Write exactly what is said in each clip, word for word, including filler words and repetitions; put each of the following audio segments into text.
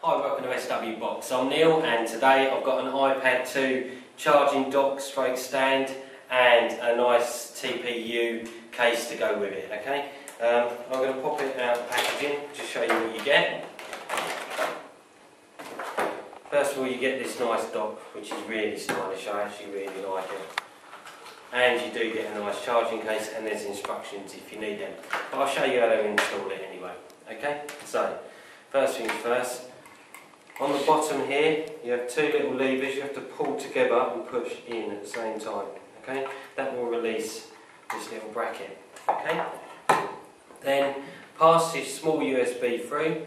Hi, welcome to S W Box. I'm Neil and today I've got an iPad two charging dock stroke stand and a nice T P U case to go with it, okay? Um, I'm going to pop it out of the packaging, just show you what you get. First of all, you get this nice dock, which is really stylish. I actually really like it. And you do get a nice charging case, and there's instructions if you need them. But I'll show you how to install it anyway, okay? So, first things first. On the bottom here, you have two little levers you have to pull together and push in at the same time, okay? That will release this little bracket, okay? Then pass this small U S B through.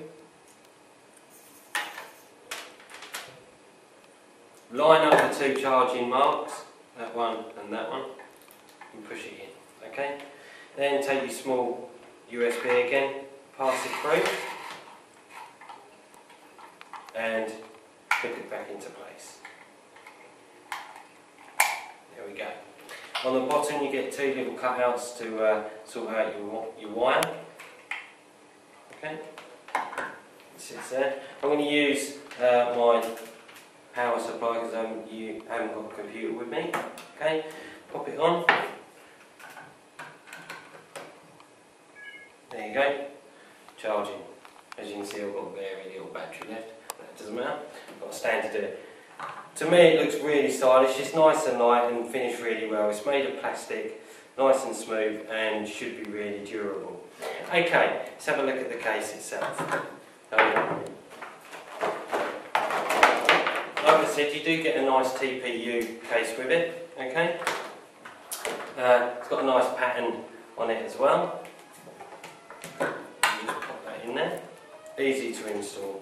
Line up the two charging marks, that one and that one, and push it in, okay? Then take your small U S B again, pass it through, and clip it back into place. There we go. On the bottom you get two little cutouts to uh, sort out your, your wire. Okay, it sits there. I'm going to use uh, my power supply because um, you haven't got a computer with me. Okay, pop it on. There you go, charging. As you can see, I've got very little battery left. It doesn't matter, I've got a stand to do it. To me it looks really stylish, it's nice and light and finished really well. It's made of plastic, nice and smooth and should be really durable. Okay, let's have a look at the case itself. Like I said, you do get a nice T P U case with it, okay? Uh, it's got a nice pattern on it as well. You just pop that in there, easy to install.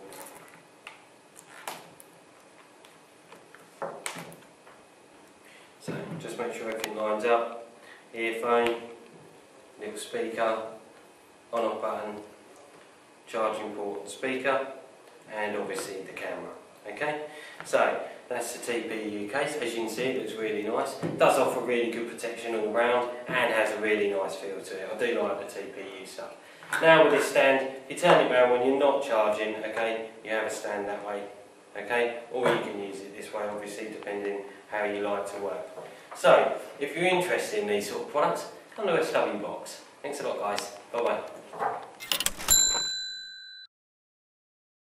So just make sure everything lines up. Earphone, little speaker, on off button, charging port and speaker, and obviously the camera. Okay? So that's the T P U case. As you can see, it looks really nice. It does offer really good protection all round and has a really nice feel to it. I do like the T P U stuff. Now with this stand, you turn it around when you're not charging, okay, you have a stand that way. Okay, or you can use it this way, obviously, depending how you like to work. So, if you're interested in these sort of products, come to S W Box. Thanks a lot, guys. Bye bye.